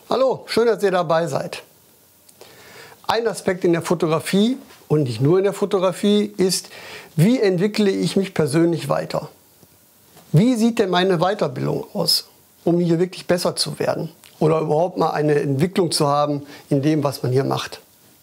Hallo, schön, dass ihr dabei seid. Ein Aspekt in der Fotografie und nicht nur in der Fotografie ist, wie entwickle ich mich persönlich weiter? Wie sieht denn meine Weiterbildung aus, um hier wirklich besser zu werden oder überhaupt mal eine Entwicklung zu haben in dem, was man hier macht?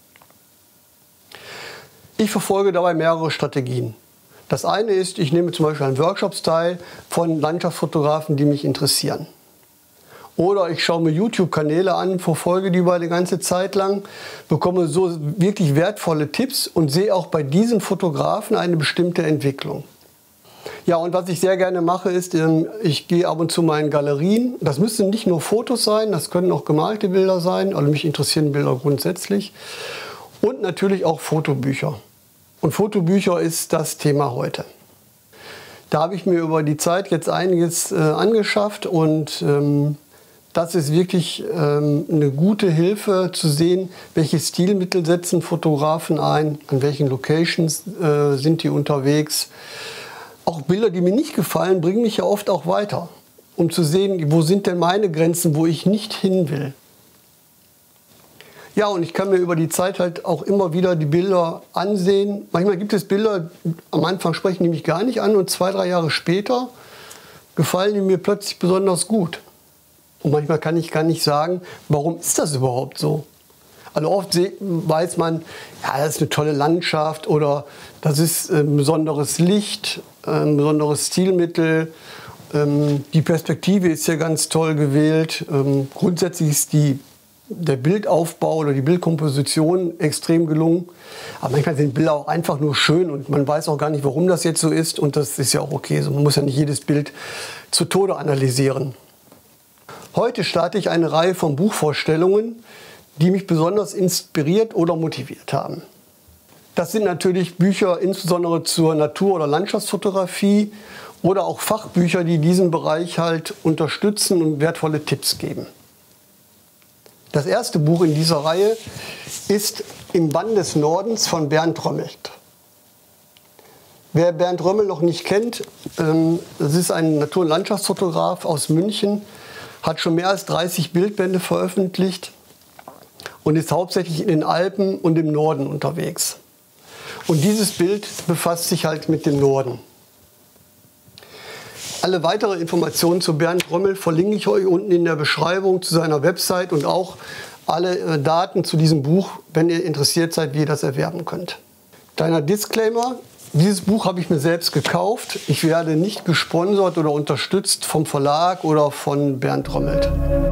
Ich verfolge dabei mehrere Strategien. Das eine ist, ich nehme zum Beispiel an Workshops teil von Landschaftsfotografen, die mich interessieren. Oder ich schaue mir YouTube-Kanäle an, verfolge die über eine ganze Zeit lang, bekomme so wirklich wertvolle Tipps und sehe auch bei diesen Fotografen eine bestimmte Entwicklung. Ja, und was ich sehr gerne mache, ist, ich gehe ab und zu mal in Galerien. Das müssen nicht nur Fotos sein, das können auch gemalte Bilder sein. Also mich interessieren Bilder grundsätzlich. Und natürlich auch Fotobücher. Und Fotobücher ist das Thema heute. Da habe ich mir über die Zeit jetzt einiges angeschafft und das ist wirklich eine gute Hilfe zu sehen, welche Stilmittel setzen Fotografen ein, an welchen Locations sind die unterwegs. Auch Bilder, die mir nicht gefallen, bringen mich ja oft auch weiter, um zu sehen, wo sind denn meine Grenzen, wo ich nicht hin will. Ja, und ich kann mir über die Zeit halt auch immer wieder die Bilder ansehen. Manchmal gibt es Bilder, am Anfang sprechen die mich gar nicht an und 2, 3 Jahre später gefallen die mir plötzlich besonders gut. Und manchmal kann ich gar nicht sagen, warum ist das überhaupt so? Also oft weiß man, ja, das ist eine tolle Landschaft oder das ist ein besonderes Licht, ein besonderes Stilmittel. Die Perspektive ist ja ganz toll gewählt. Grundsätzlich ist der Bildaufbau oder die Bildkomposition extrem gelungen. Aber manchmal sind Bilder auch einfach nur schön und man weiß auch gar nicht, warum das jetzt so ist. Und das ist ja auch okay. Man muss ja nicht jedes Bild zu Tode analysieren. Heute starte ich eine Reihe von Buchvorstellungen, die mich besonders inspiriert oder motiviert haben. Das sind natürlich Bücher insbesondere zur Natur- oder Landschaftsfotografie oder auch Fachbücher, die diesen Bereich halt unterstützen und wertvolle Tipps geben. Das erste Buch in dieser Reihe ist Im Bann des Nordens von Bernd Römmelt. Wer Bernd Römmelt noch nicht kennt, das ist ein Natur- und Landschaftsfotograf aus München, hat schon mehr als 30 Bildbände veröffentlicht und ist hauptsächlich in den Alpen und im Norden unterwegs. Und dieses Bild befasst sich halt mit dem Norden. Alle weitere Informationen zu Bernd Römmelt verlinke ich euch unten in der Beschreibung zu seiner Website und auch alle Daten zu diesem Buch, wenn ihr interessiert seid, wie ihr das erwerben könnt. Kleiner Disclaimer. Dieses Buch habe ich mir selbst gekauft. Ich werde nicht gesponsert oder unterstützt vom Verlag oder von Bernd Römmelt.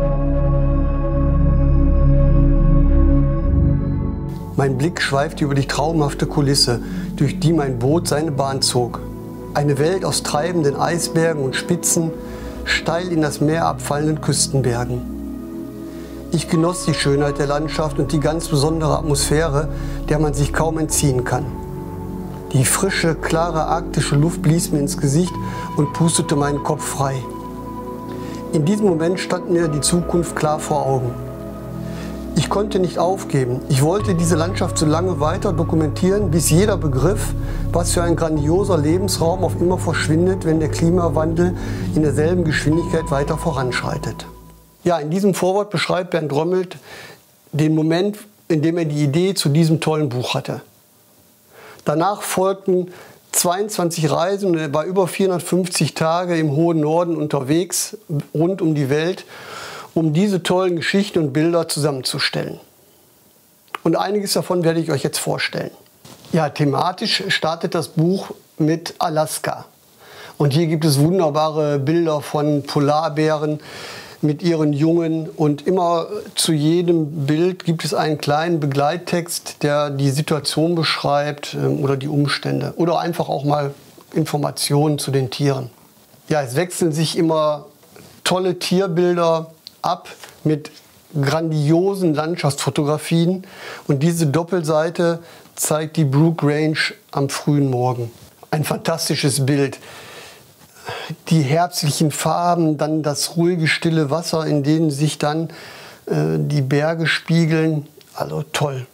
Mein Blick schweifte über die traumhafte Kulisse, durch die mein Boot seine Bahn zog. Eine Welt aus treibenden Eisbergen und spitzen, steil in das Meer abfallenden Küstenbergen. Ich genoss die Schönheit der Landschaft und die ganz besondere Atmosphäre, der man sich kaum entziehen kann. Die frische, klare arktische Luft blies mir ins Gesicht und pustete meinen Kopf frei. In diesem Moment stand mir die Zukunft klar vor Augen. Ich konnte nicht aufgeben. Ich wollte diese Landschaft so lange weiter dokumentieren, bis jeder begriff, was für ein grandioser Lebensraum auf immer verschwindet, wenn der Klimawandel in derselben Geschwindigkeit weiter voranschreitet. Ja, in diesem Vorwort beschreibt Bernd Römmelt den Moment, in dem er die Idee zu diesem tollen Buch hatte. Danach folgten 22 Reisen und er war über 450 Tage im hohen Norden unterwegs, rund um die Welt, um diese tollen Geschichten und Bilder zusammenzustellen. Und einiges davon werde ich euch jetzt vorstellen. Ja, thematisch startet das Buch mit Alaska. Und hier gibt es wunderbare Bilder von Polarbären mit ihren Jungen und immer zu jedem Bild gibt es einen kleinen Begleittext, der die Situation beschreibt oder die Umstände oder einfach auch mal Informationen zu den Tieren. Ja, es wechseln sich immer tolle Tierbilder ab mit grandiosen Landschaftsfotografien und diese Doppelseite zeigt die Brook Range am frühen Morgen. Ein fantastisches Bild. Die herbstlichen Farben, dann das ruhige, stille Wasser, in denen sich dann die Berge spiegeln. Also toll.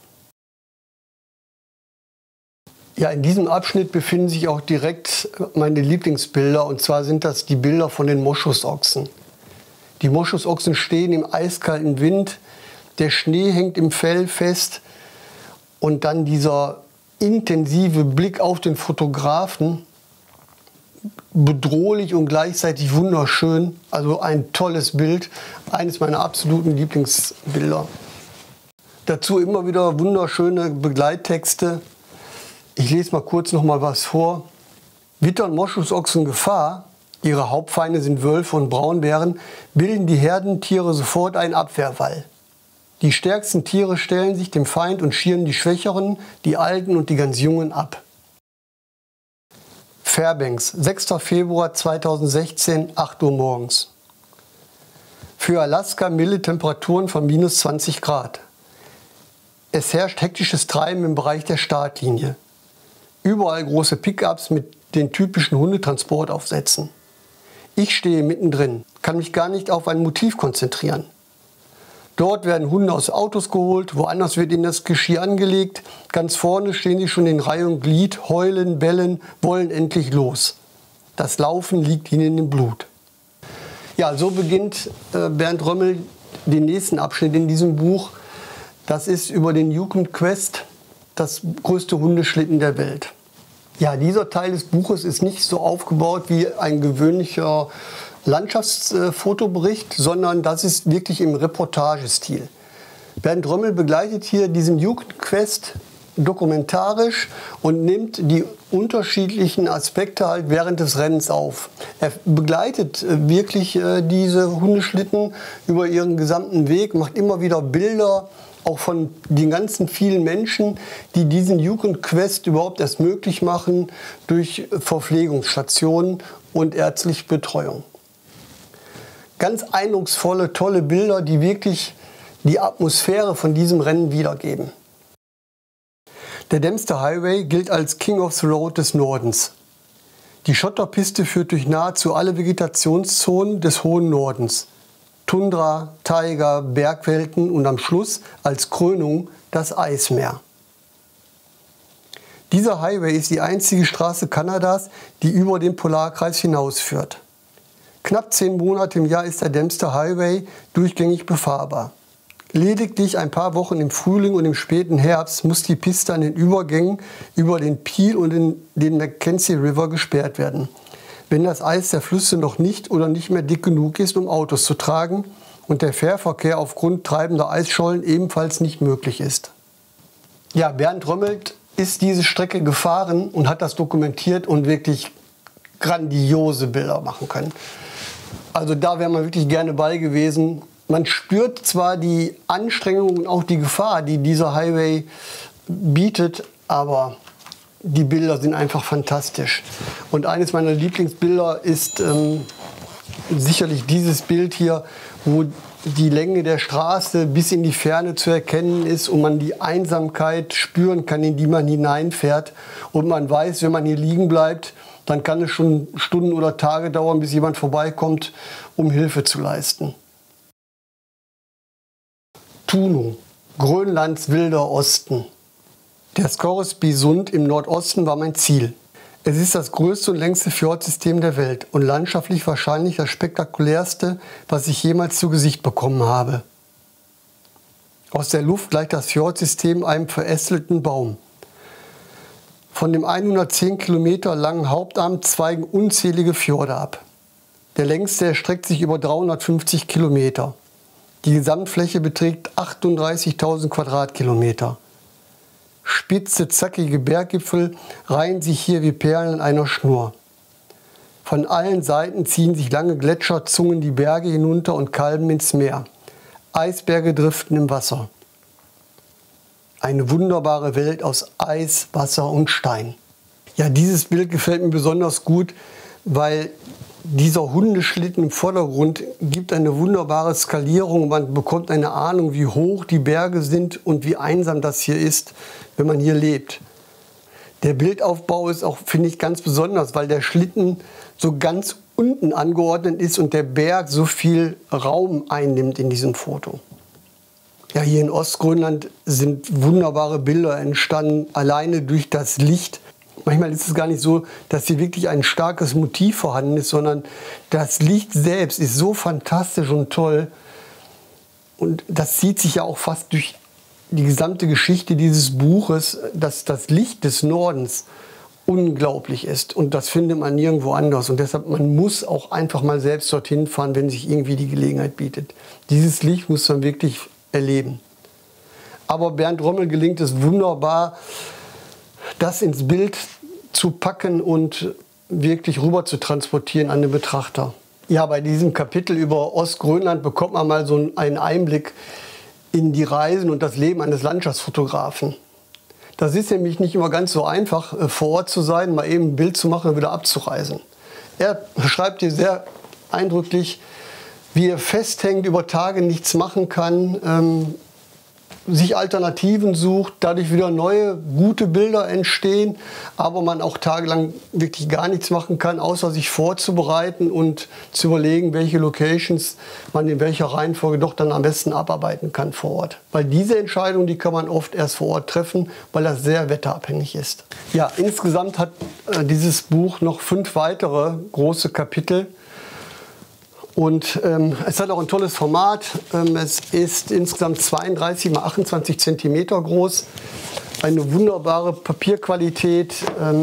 Ja, in diesem Abschnitt befinden sich auch direkt meine Lieblingsbilder. Und zwar sind das die Bilder von den Moschusochsen. Die Moschusochsen stehen im eiskalten Wind, der Schnee hängt im Fell fest und dann dieser intensive Blick auf den Fotografen, bedrohlich und gleichzeitig wunderschön. Also ein tolles Bild, eines meiner absoluten Lieblingsbilder. Dazu immer wieder wunderschöne Begleittexte. Ich lese mal kurz noch mal was vor. Wittern Moschusochsen Gefahr, ihre Hauptfeinde sind Wölfe und Braunbären, bilden die Herdentiere sofort einen Abwehrwall. Die stärksten Tiere stellen sich dem Feind und schirren die Schwächeren, die Alten und die ganz Jungen ab. Fairbanks, 6. Februar 2016, 8 Uhr morgens. Für Alaska milde Temperaturen von minus 20 Grad. Es herrscht hektisches Treiben im Bereich der Startlinie. Überall große Pickups mit den typischen Hundetransportaufsätzen. Ich stehe mittendrin, kann mich gar nicht auf ein Motiv konzentrieren. Dort werden Hunde aus Autos geholt, woanders wird ihnen das Geschirr angelegt. Ganz vorne stehen sie schon in Reihe und Glied, heulen, bellen, wollen endlich los. Das Laufen liegt ihnen im Blut. Ja, so beginnt Bernd Römmel den nächsten Abschnitt in diesem Buch. Das ist über den Yukon Quest, das größte Hundeschlitten der Welt. Ja, dieser Teil des Buches ist nicht so aufgebaut wie ein gewöhnlicher Landschaftsfotobericht, sondern das ist wirklich im Reportagestil. Bernd Römmel begleitet hier diesen Yukon Quest dokumentarisch und nimmt die unterschiedlichen Aspekte halt während des Rennens auf. Er begleitet wirklich diese Hundeschlitten über ihren gesamten Weg, macht immer wieder Bilder, auch von den ganzen vielen Menschen, die diesen Yukon Quest überhaupt erst möglich machen durch Verpflegungsstationen und ärztliche Betreuung. Ganz eindrucksvolle, tolle Bilder, die wirklich die Atmosphäre von diesem Rennen wiedergeben. Der Dempster Highway gilt als King of the Road des Nordens. Die Schotterpiste führt durch nahezu alle Vegetationszonen des hohen Nordens. Tundra, Taiga, Bergwelten und am Schluss als Krönung das Eismeer. Dieser Highway ist die einzige Straße Kanadas, die über den Polarkreis hinausführt. Knapp 10 Monate im Jahr ist der Dempster Highway durchgängig befahrbar. Lediglich ein paar Wochen im Frühling und im späten Herbst muss die Piste an den Übergängen über den Peel und den Mackenzie River gesperrt werden, wenn das Eis der Flüsse noch nicht oder nicht mehr dick genug ist, um Autos zu tragen und der Fährverkehr aufgrund treibender Eisschollen ebenfalls nicht möglich ist. Ja, Bernd Römmel ist diese Strecke gefahren und hat das dokumentiert und wirklich grandiose Bilder machen können. Also da wäre man wirklich gerne bei gewesen. Man spürt zwar die Anstrengung und auch die Gefahr, die dieser Highway bietet, aber die Bilder sind einfach fantastisch. Und eines meiner Lieblingsbilder ist sicherlich dieses Bild hier, wo die Länge der Straße bis in die Ferne zu erkennen ist und man die Einsamkeit spüren kann, in die man hineinfährt. Und man weiß, wenn man hier liegen bleibt, dann kann es schon Stunden oder Tage dauern, bis jemand vorbeikommt, um Hilfe zu leisten. Tunung, Grönlands wilder Osten. Der Scoresby-Sund im Nordosten war mein Ziel. Es ist das größte und längste Fjordsystem der Welt und landschaftlich wahrscheinlich das spektakulärste, was ich jemals zu Gesicht bekommen habe. Aus der Luft gleicht das Fjordsystem einem verästelten Baum. Von dem 110 Kilometer langen Hauptarm zweigen unzählige Fjorde ab. Der längste erstreckt sich über 350 Kilometer. Die Gesamtfläche beträgt 38.000 Quadratkilometer. Spitze, zackige Berggipfel reihen sich hier wie Perlen an einer Schnur. Von allen Seiten ziehen sich lange Gletscherzungen die Berge hinunter und kalben ins Meer. Eisberge driften im Wasser. Eine wunderbare Welt aus Eis, Wasser und Stein. Ja, dieses Bild gefällt mir besonders gut, weil dieser Hundeschlitten im Vordergrund gibt eine wunderbare Skalierung. Man bekommt eine Ahnung, wie hoch die Berge sind und wie einsam das hier ist, wenn man hier lebt. Der Bildaufbau ist auch, finde ich, ganz besonders, weil der Schlitten so ganz unten angeordnet ist und der Berg so viel Raum einnimmt in diesem Foto. Ja, hier in Ostgrönland sind wunderbare Bilder entstanden, alleine durch das Licht. Manchmal ist es gar nicht so, dass hier wirklich ein starkes Motiv vorhanden ist, sondern das Licht selbst ist so fantastisch und toll. Und das zieht sich ja auch fast durch die gesamte Geschichte dieses Buches, dass das Licht des Nordens unglaublich ist. Und das findet man nirgendwo anders. Und deshalb, man muss auch einfach mal selbst dorthin fahren, wenn sich irgendwie die Gelegenheit bietet. Dieses Licht muss man wirklich erleben. Aber Bernd Rommel gelingt es wunderbar, das ins Bild zu packen und wirklich rüber zu transportieren an den Betrachter. Ja, bei diesem Kapitel über Ostgrönland bekommt man mal so einen Einblick in die Reisen und das Leben eines Landschaftsfotografen. Das ist nämlich nicht immer ganz so einfach, vor Ort zu sein, mal eben ein Bild zu machen und wieder abzureisen. Er beschreibt hier sehr eindrücklich, wie er festhängt, über Tage nichts machen kann, sich Alternativen sucht, dadurch wieder neue, gute Bilder entstehen, aber man auch tagelang wirklich gar nichts machen kann, außer sich vorzubereiten und zu überlegen, welche Locations man in welcher Reihenfolge doch dann am besten abarbeiten kann vor Ort. Weil diese Entscheidung, die kann man oft erst vor Ort treffen, weil das sehr wetterabhängig ist. Ja, insgesamt hat dieses Buch noch 5 weitere große Kapitel. Und es hat auch ein tolles Format. Es ist insgesamt 32 x 28 cm groß. Eine wunderbare Papierqualität.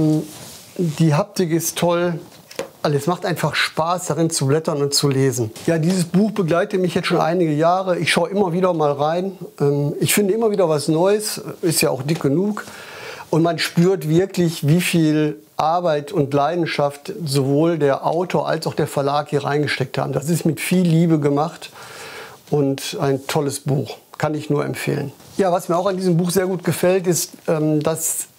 Die Haptik ist toll. Es macht einfach Spaß, darin zu blättern und zu lesen. Ja, dieses Buch begleitet mich jetzt schon einige Jahre. Ich schaue immer wieder mal rein. Ich finde immer wieder was Neues. Ist ja auch dick genug. Und man spürt wirklich, wie viel Arbeit und Leidenschaft sowohl der Autor als auch der Verlag hier reingesteckt haben. Das ist mit viel Liebe gemacht und ein tolles Buch. Kann ich nur empfehlen. Ja, was mir auch an diesem Buch sehr gut gefällt, ist, dass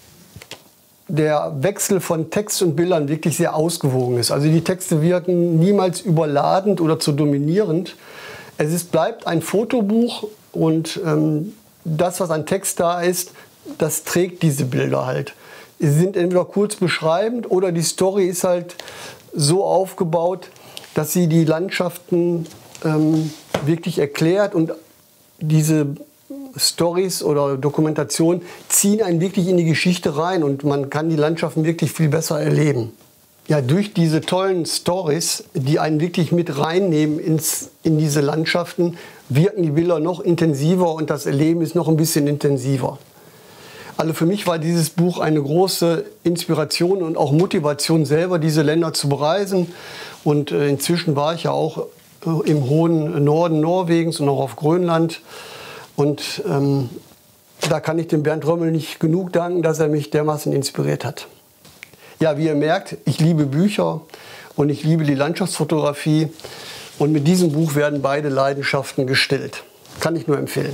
der Wechsel von Text und Bildern wirklich sehr ausgewogen ist. Also die Texte wirken niemals überladend oder zu dominierend. Bleibt ein Fotobuch und das, was an Text da ist, das trägt diese Bilder halt. Sie sind entweder kurz beschreibend oder die Story ist halt so aufgebaut, dass sie die Landschaften wirklich erklärt, und diese Stories oder Dokumentationen ziehen einen wirklich in die Geschichte rein und man kann die Landschaften wirklich viel besser erleben. Ja, durch diese tollen Stories, die einen wirklich mit reinnehmen in diese Landschaften, wirken die Bilder noch intensiver und das Erleben ist noch ein bisschen intensiver. Also für mich war dieses Buch eine große Inspiration und auch Motivation, selber diese Länder zu bereisen. Und inzwischen war ich ja auch im hohen Norden Norwegens und auch auf Grönland. Und da kann ich dem Bernd Rommel nicht genug danken, dass er mich dermaßen inspiriert hat. Ja, wie ihr merkt, ich liebe Bücher und ich liebe die Landschaftsfotografie. Und mit diesem Buch werden beide Leidenschaften gestillt. Kann ich nur empfehlen.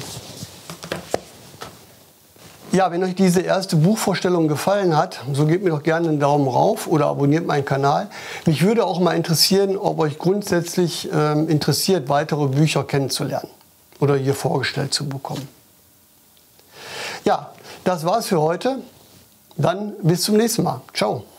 Ja, wenn euch diese erste Buchvorstellung gefallen hat, so gebt mir doch gerne einen Daumen rauf oder abonniert meinen Kanal. Mich würde auch mal interessieren, ob euch grundsätzlich interessiert, weitere Bücher kennenzulernen oder hier vorgestellt zu bekommen. Ja, das war's für heute. Dann bis zum nächsten Mal. Ciao.